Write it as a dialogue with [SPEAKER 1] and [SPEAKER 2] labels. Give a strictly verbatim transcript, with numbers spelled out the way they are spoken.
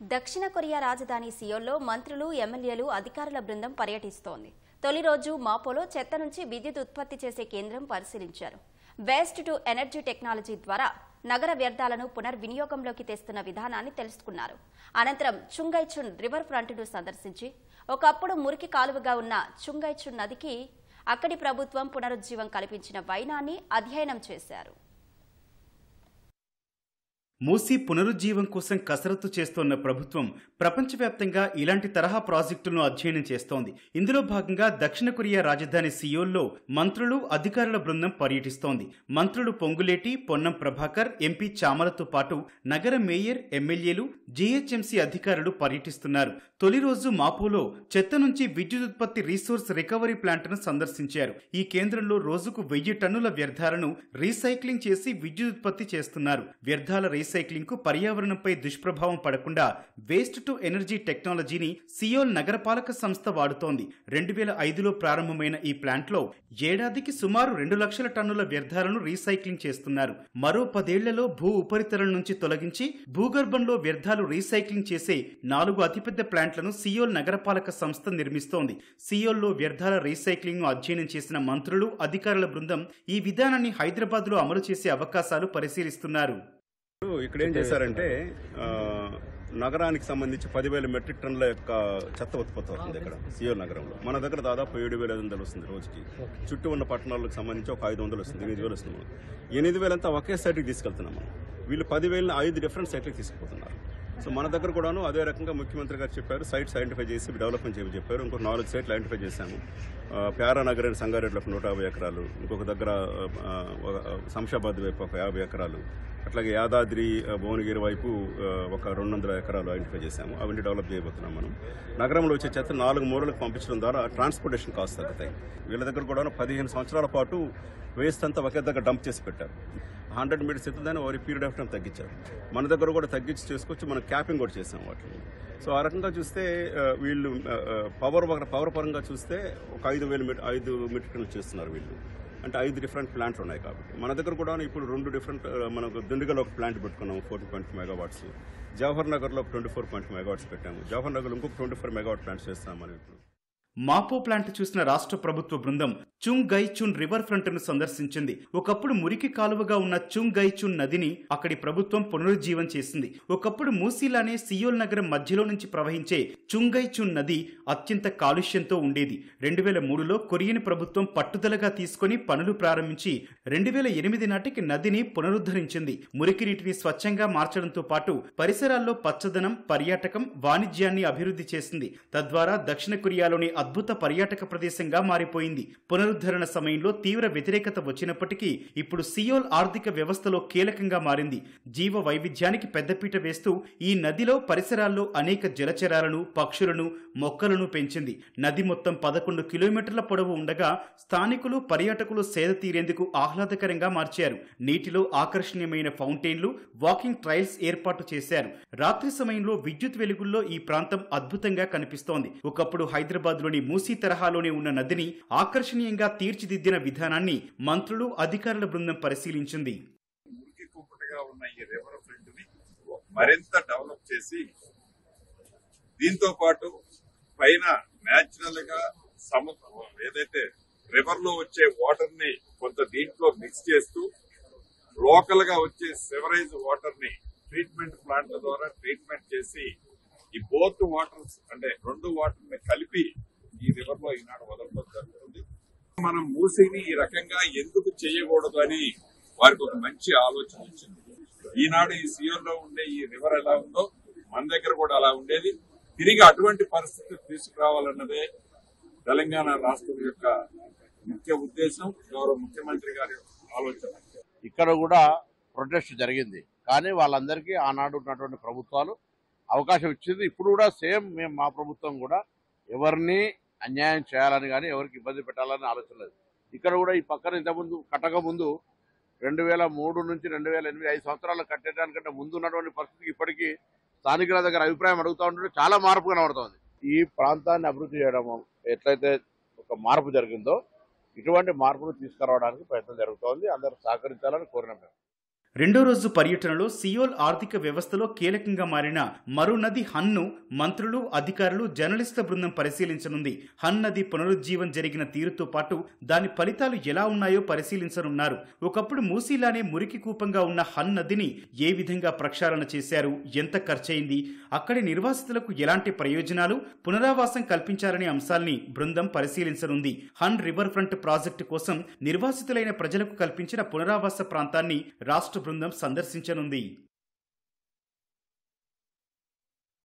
[SPEAKER 1] దక్షిణ కొరియా రాజధాని సియోల్లో మంత్రులు, ఎమ్మెల్యేలు, అధికారుల బృందం పర్యటిస్తోంది. తొలి రోజు మాపోలో చెత్త నుంచి విద్యుత్ ఉత్పత్తి చేసే కేంద్రం పరిశీలించారు. వేస్ట్ టు ఎనర్జీ టెక్నాలజీ ద్వారా నగర వ్యర్థాలను పునర్వినియోగంలోకి తెస్తున్న విధానాన్ని తెలుసుకున్నారు. అనంతరం చుంగైచున్ రివర్ ఫ్రంట్ను సందర్శించి ఒకప్పుడు మురికి కాలువగా ఉన్న చుంగైచున్ నదికి అక్కడి ప్రభుత్వం పునరుజ్జీవం కల్పించిన వైనాన్ని అధ్యయనం చేశారు.
[SPEAKER 2] మూసీ పునరుజ్జీవం కోసం కసరత్తు చేస్తోన్న ప్రభుత్వం ప్రపంచవ్యాప్తంగా ఇలాంటి తరహా ప్రాజెక్టులను అధ్యయనం చేస్తోంది. ఇందులో భాగంగా దక్షిణ కొరియా రాజధాని సియోల్లో మంత్రులు, అధికారుల బృందం పర్యటిస్తోంది. మంత్రులు పొంగులేటి, పొన్నం ప్రభాకర్, ఎంపీ చామలతో పాటు నగర మేయర్, ఎమ్మెల్యేలు, జీహెచ్ఎంసీ అధికారులు పర్యటిస్తున్నారు. తొలి రోజు మాపోలో చెత్త నుంచి విద్యుత్ ఉత్పత్తి రీసోర్స్ రికవరీ ప్లాంట్ను సందర్శించారు. ఈ కేంద్రంలో రోజుకు వెయ్యి టన్నుల వ్యర్థాలను రీసైక్లింగ్ చేసి విద్యుత్ ఉత్పత్తి చేస్తున్నారు. వ్యర్థాల రీసైక్లింగ్ కు పర్యావరణంపై దుష్ప్రభావం పడకుండా వేస్ట్ టు ఎనర్జీ టెక్నాలజీని సియోల్ నగరపాలక సంస్థ వాడుతోంది. రెండు వేల ఐదులో ప్రారంభమైన ఈ ప్లాంట్లో ఏడాదికి సుమారు రెండు లక్షల టన్నుల వ్యర్థాలను రీసైక్లింగ్ చేస్తున్నారు. మరో పదేళ్లలో భూ ఉపరితలం నుంచి తొలగించి భూగర్భంలో వ్యర్థాలు రీసైక్లింగ్ చేసే నాలుగు అతిపెద్ద ప్లాంట్లను సియోల్ నగరపాలక సంస్థ నిర్మిస్తోంది. సియోల్లో వ్యర్థాల రీసైక్లింగ్ ను అధ్యయనం చేసిన మంత్రులు, అధికారుల బృందం ఈ విధానాన్ని హైదరాబాద్ లో అమలు చేసే అవకాశాలు పరిశీలిస్తున్నారు.
[SPEAKER 3] ఇక్కడ ఏం చేశారంటే నగరానికి సంబంధించి పదివేల మెట్రిక్ టన్నుల యొక్క చెత్త ఉత్పత్తి అవుతుంది ఇక్కడ సియోల్ నగరంలో. మన దగ్గర దాదాపు ఏడు వేల ఐదు వందలు వస్తుంది రోజుకి. చుట్టూ ఉన్న పట్టణాలకు సంబంధించి ఒక ఐదు వందలు వస్తుంది, ఎనిమిది వేలు వస్తుంది. ఎనిమిది వేలంతా ఒకే సైట్కి తీసుకెళ్తున్నాం మనం. వీళ్ళు పదివేలను ఐదు డిఫరెంట్ సైట్లకు తీసుకుపోతున్నారు. సో మన దగ్గర కూడాను అదే రకంగా ముఖ్యమంత్రి గారు చెప్పారు, సైట్స్ ఐడెంటిఫై చేసి డెవలప్మెంట్ చేయమని చెప్పారు. ఇంకొక నాలుగు సైట్లు ఐడెంటిఫై చేశాము. ప్యారానగర్ అని సంగారెడ్డిలో నూట యాభై ఎకరాలు, ఇంకొక దగ్గర శంషాబాద్ వైపు ఒక యాభై ఎకరాలు, అట్లాగే యాదాద్రి, భువనగిరి వైపు ఒక రెండు వందల ఎకరాలు ఐడెంటిఫై చేశాము. అవన్నీ డెవలప్ చేయబోతున్నాం మనం. నగరంలో వచ్చే చెత్త నాలుగు మూలలకు పంపించడం ద్వారా ట్రాన్స్పోర్టేషన్ కాస్ట్ తగ్గుతాయి. వీళ్ళ దగ్గర కూడా పదిహేను సంవత్సరాల పాటు వేస్ట్ అంతా ఒకే దగ్గర డంప్ చేసి పెట్టారు. హండ్రెడ్ మీటర్స్ ఎత్తుందని ఓవర్ పీరియడ్ ఆఫ్ టైం తగ్గించారు. మన దగ్గర కూడా తగ్గించి చేసుకొచ్చి మనం క్యాపింగ్ కూడా చేసాం వాటిని. సో ఆ రకంగా చూస్తే వీళ్ళు పవర్ పవర్ పరంగా చూస్తే ఒక ఐదు వేలు మీటర్ ఐదు మీటర్లు చేస్తున్నారు వీళ్ళు. అంటే ఐదు డిఫరెంట్ ప్లాంట్లు ఉన్నాయి కాబట్టి మన దగ్గర కూడా ఇప్పుడు రెండు డిఫరెంట్, మనకు దిండుగలో ఒక ప్లాంట్ పెట్టుకున్నాము ఫోర్టీ పాయింట్ మెగావాట్స్, జవహర్ నగర్లో ఒక ట్వంటీ ఫోర్ పాయింట్ మెగావాట్స్ పెట్టాము. జవహర్ నగర్లో ఇంకొక ట్వంటీ ఫోర్ మెగావాట్ ప్లాంట్స్ చేస్తాం మనం ఇప్పుడు.
[SPEAKER 2] మాపో ప్లాంట్ చూసిన రాష్ట్ర ప్రభుత్వ బృందం చుంగైచున్ రివర్ ఫ్రంట్ ను సందర్శించింది. ఒకప్పుడు మురికి కాలువగా ఉన్న చుంగైచున్ నదిని అక్కడి ప్రభుత్వం పునరుజ్జీవం చేసింది. ఒకప్పుడు మూసీలానే సియోల్ నగరం మధ్యలో నుంచి ప్రవహించే చుంగైచున్ నది అత్యంత కాలుష్యంతో ఉండేది. రెండు వేల మూడులో కొరియన్ ప్రభుత్వం పట్టుదలగా తీసుకుని పనులు ప్రారంభించి రెండు వేల ఎనిమిది నాటికి నదిని పునరుద్ధరించింది. మురికి నీటిని స్వచ్ఛంగా మార్చడంతో పాటు పరిసరాల్లో పచ్చదనం, పర్యాటకం, వాణిజ్యాన్ని అభివృద్ధి చేసింది. తద్వారా దక్షిణ కొరియాలోని అద్భుత పర్యాటక ప్రదేశంగా మారిపోయింది. పునరుద్ధరణ సమయంలో తీవ్ర వ్యతిరేకత వచ్చినప్పటికీ ఇప్పుడు సియోల్ ఆర్థిక వ్యవస్థలో కీలకంగా మారింది. జీవ వైవిధ్యానికి పెద్దపీట వేస్తూ ఈ నదిలో పరిసరాల్లో అనేక జలచరాలను, పక్షులను, మొక్కలను పెంచింది. నది మొత్తం పదకొండు కిలోమీటర్ల పొడవు ఉండగా స్థానికులు, పర్యాటకులు సేద తీరేందుకు ఆహ్లాదకరంగా మార్చారు. నీటిలో ఆకర్షణీయమైన ఫౌంటైన్లు, వాకింగ్ ట్రైల్స్ ఏర్పాటు చేశారు. రాత్రి సమయంలో విద్యుత్ వెలుగుల్లో ఈ ప్రాంతం అద్భుతంగా కనిపిస్తోంది. ఒకప్పుడు హైదరాబాద్ లోని మూసీ తరహాలోనే ఉన్న నదిని ఆకర్షణీయంగా తీర్చిదిద్దిన విధానాన్ని మంత్రులు, అధికారుల బృందం పరిశీలించింది.
[SPEAKER 4] మురికి కుంపటిగా ఉన్న ఈ రివర్ ఫ్రంట్ ని మరింత డెవలప్ చేసి దీంతో పాటు పైన నేచురల్ గా సముద్రం ఏదైతే రివర్ లో వచ్చే వాటర్ ని కొంత దీంట్లో మిక్స్ చేస్తూ లోకల్ గా వచ్చే సివరేజ్ వాటర్ ని ట్రీట్మెంట్ ప్లాంట్ల ద్వారా ట్రీట్మెంట్ చేసి ఈ బోత్ వాటర్స్ అంటే రెండు వాటర్ ని కలిపి ఈ రివర్ లో ఈనాడు వదలడం జరుగుతుంది. మనం మూసీని ఈ రకంగా ఎందుకు చేయకూడదు అని వారికి ఒక మంచి ఆలోచన వచ్చింది. ఈనాడు ఈ సియోల్లో ఉండే ఈ రివర్ ఎలా ఉందో మన దగ్గర కూడా అలా ఉండేది. తిరిగి అటువంటి పరిస్థితి తీసుకురావాలన్నదే తెలంగాణ రాష్ట్రం యొక్క ముఖ్య ఉద్దేశం, గౌరవ ముఖ్యమంత్రి గారి ఆలోచన.
[SPEAKER 5] ఇక్కడ కూడా ప్రొటెస్ట్ జరిగింది, కానీ వాళ్ళందరికీ ఆనాడు ఉన్నటువంటి ప్రభుత్వాలు అవకాశం ఇచ్చింది. ఇప్పుడు కూడా సేమ్ మేము మా ప్రభుత్వం కూడా ఎవరిని అన్యాయం చేయాలని కానీ ఎవరికి ఇబ్బంది పెట్టాలని ఆలోచన లేదు. ఇక్కడ కూడా ఈ పక్కన ఇంతకుముందు కట్టక ముందు రెండు వేల మూడు నుంచి రెండు వేల ఎనిమిది ఐదు సంవత్సరాలు కట్టేదానికంటే ముందు ఉన్నటువంటి పరిస్థితికి ఇప్పటికీ స్థానికుల దగ్గర అభిప్రాయం అడుగుతూ ఉంటే చాలా మార్పు కనబడుతోంది. ఈ ప్రాంతాన్ని అభివృద్ధి చేయడం ఎట్లయితే ఒక మార్పు జరిగిందో ఇటువంటి మార్పును తీసుకురావడానికి ప్రయత్నం జరుగుతోంది. అందరూ సహకరించాలని కోరినాం.
[SPEAKER 2] రెండో రోజు పర్యటనలో సియోల్ ఆర్థిక వ్యవస్థలో కీలకంగా మారిన మరో నది హన్ను మంత్రులు, అధికారులు, జర్నలిస్టుల బృందం పరిశీలించనుంది. హన్ నది పునరుజ్జీవం జరిగిన తీరుతో పాటు దాని ఫలితాలు ఎలా ఉన్నాయో పరిశీలించనున్నారు. ఒకప్పుడు మూసీలానే మురికి కూపంగా ఉన్న హన్ నదిని ఏ విధంగా ప్రక్షాళన చేశారు, ఎంత ఖర్చయింది, అక్కడి నిర్వాసితులకు ఎలాంటి ప్రయోజనాలు, పునరావాసం కల్పించారనే అంశాల్ని బృందం పరిశీలించనుంది. హన్ రివర్ ఫ్రంట్ ప్రాజెక్టు కోసం నిర్వాసితులైన ప్రజలకు కల్పించిన పునరావాస ప్రాంతాన్ని రాష్ట్ర బృందం సందర్శించనుంది.